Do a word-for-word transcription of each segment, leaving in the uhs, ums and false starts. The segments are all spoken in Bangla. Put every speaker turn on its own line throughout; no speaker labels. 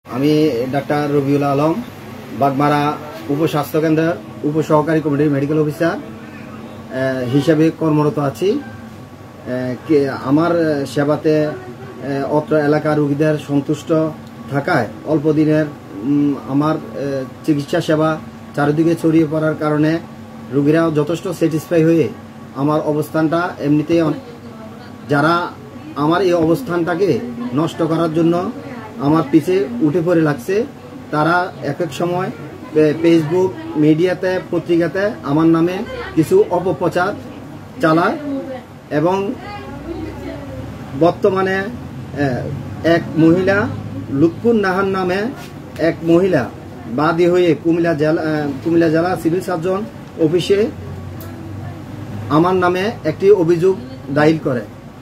আমি ডাক্তার রবিউল আলম বাগমারা উপস্বাস্থ্য কেন্দ্রের উপসহকারী কমিটির মেডিকেল অফিসার হিসেবে কর্মরত আছি। আমার সেবাতে অত্র এলাকার রোগীদের সন্তুষ্ট থাকায় অল্প দিনের আমার চিকিৎসা সেবা চারিদিকে ছড়িয়ে পড়ার কারণে রোগীরাও যথেষ্ট স্যাটিসফাই হয়ে আমার অবস্থানটা এমনিতেই যারা আমার এই অবস্থানটাকে নষ্ট করার জন্য আমার পিছে উঠে পড়ে লাগছে, তারা এক এক সময় ফেসবুক মিডিয়াতে পত্রিকাতে আমার নামে কিছু অপপ্রচার চালায় এবং বর্তমানে এক মহিলা লুৎফুন নাহার নামে এক মহিলা বাদী হয়ে কুমিল্লা জেলা কুমিল্লা জেলা সিভিল সার্জন অফিসে আমার নামে একটি অভিযোগ দায়ের করে।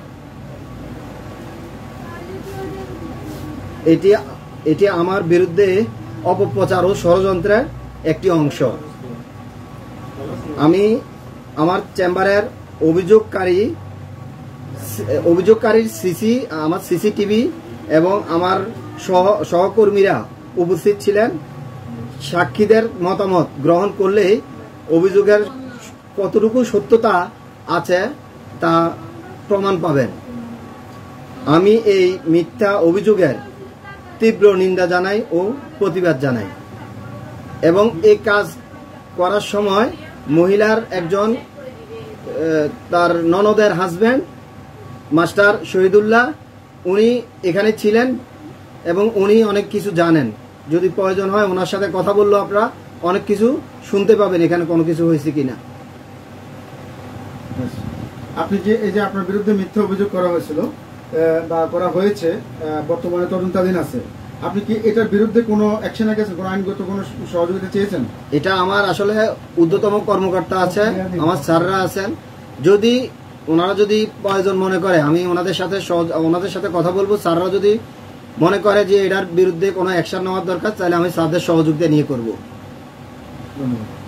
এটি এটি আমার বিরুদ্ধে অপপ্রচার ও ষড়যন্ত্রের একটি অংশ। আমি আমার চেম্বারের অভিযোগকারী অভিযোগকারীর সিসি আমার সিসিটিভি এবং আমার সহ সহকর্মীরা উপস্থিত ছিলেন। সাক্ষীদের মতামত গ্রহণ করলেই অভিযোগের কতটুকু সত্যতা আছে তা প্রমাণ পাবেন। আমি এই মিথ্যা অভিযোগের তীব্র নিন্দা জানাই ও প্রতিবাদ জানাই এবং এই কাজ করার সময় মহিলার একজন তার ননদের হাজব্যান্ড মাস্টার শহীদুল্লাহ উনি এখানে ছিলেন এবং উনি অনেক কিছু জানেন। যদি প্রয়োজন হয় ওনার সাথে কথা বললেও আপনারা অনেক কিছু শুনতে পাবেন এখানে কোনো কিছু হয়েছে কিনা।
আপনি যে এই যে আপনার বিরুদ্ধে মিথ্যা অভিযোগ করা হয়েছিল বা করা হয়েছে, বর্তমানে তদন্তাধীন আছে, আপনি কি এটার বিরুদ্ধে কোনো অ্যাকশন গেছেন, কোনো আইনগত কোনো সহযোগিতা চেয়েছেন?
এটা আমার আসলে ঊর্ধ্বতম কর্মকর্তা আছে, আমার স্যাররা আছেন, যদি ওনারা যদি প্রয়োজন মনে করে আমি ওনাদের সাথে ওনাদের সাথে কথা বলবো। স্যাররা যদি মনে করে যে এটার বিরুদ্ধে কোনো অ্যাকশন নেওয়ার দরকার, তাহলে আমি স্যারদের সহযোগিতা নিয়ে করবো।
ধন্যবাদ।